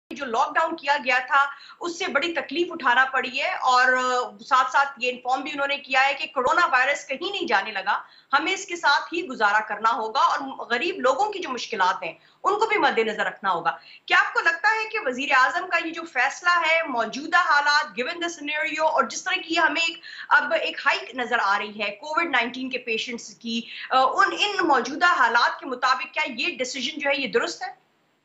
जो लॉकडाउन किया गया था उससे बड़ी तकलीफ उठाना पड़ी है और साथ साथ ये इन्फॉर्म भी उन्होंने किया है कि कोरोना वायरस कहीं नहीं जाने लगा, हमें इसके साथ ही गुजारा करना होगा और गरीब लोगों की जो मुश्किलात हैं उनको भी मद्देनजर रखना होगा। क्या आपको लगता है कि वजीर आजम का ये जो फैसला है मौजूदा हालात गिवन द सिनेरियो और जिस तरह की हमें अब एक हाइक नजर आ रही है कोविड-19 के पेशेंट्स की, उन इन मौजूदा हालात के मुताबिक क्या ये डिसीजन जो है ये दुरुस्त है?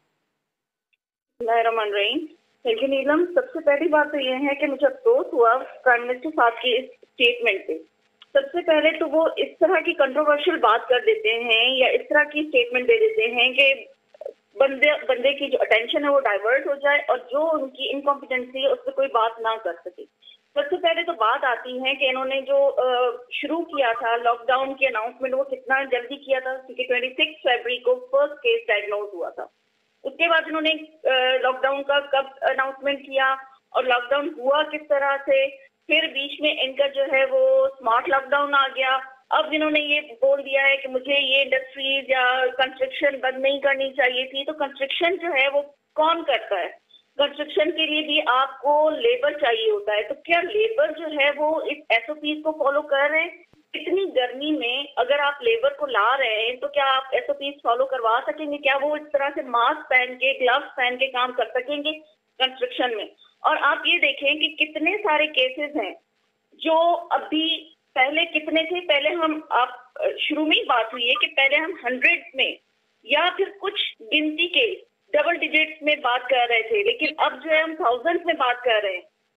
Thank you Neelam. सबसे पहली बात तो ये है कि मुझे अफसोस हुआ प्राइम मिनिस्टर साहब की इस स्टेटमेंट पे। सबसे पहले तो वो इस तरह की कंट्रोवर्शियल बात कर देते हैं या इस तरह की स्टेटमेंट दे देते हैं कि बंदे की जो अटेंशन है वो डाइवर्ट हो जाए और जो उनकी इनकॉम्पिटेंसी है उस पर कोई बात ना कर सके। सबसे पहले तो बात आती है कि इन्होंने जो शुरू किया था लॉकडाउन की अनाउंसमेंट वो कितना जल्दी किया था, क्योंकि 26 फरवरी को फर्स्ट केस डायग्नोज हुआ था। उसके बाद इन्होंने लॉकडाउन का कब अनाउंसमेंट किया और लॉकडाउन हुआ किस तरह से, फिर बीच में इनका जो है वो स्मार्ट लॉकडाउन आ गया। अब इन्होंने ये बोल दिया है कि मुझे ये इंडस्ट्रीज या कंस्ट्रक्शन बंद नहीं करनी चाहिए थी। तो कंस्ट्रक्शन जो है वो कौन करता है? कंस्ट्रक्शन के लिए भी आपको लेबर चाहिए होता है। तो क्या लेबर जो है वो इस एसओपी को फॉलो कर रहे हैं? इतनी गर्मी में अगर आप लेबर को ला रहे हैं तो क्या आप एसओपी फॉलो करवा सकेंगे? क्या वो इस तरह से मास्क पहन के ग्लव्स पहन के काम कर सकेंगे कंस्ट्रक्शन में? और आप ये देखें कि कितने सारे केसेस हैं जो अभी पहले कितने थे। पहले हम आप शुरू में ही बात हुई है कि पहले हम 100 में या फिर कुछ गिनती के डबल डिजिट्स में बात कर रहे थे, लेकिन अब जो है हम 1000 में बात कर रहे हैं।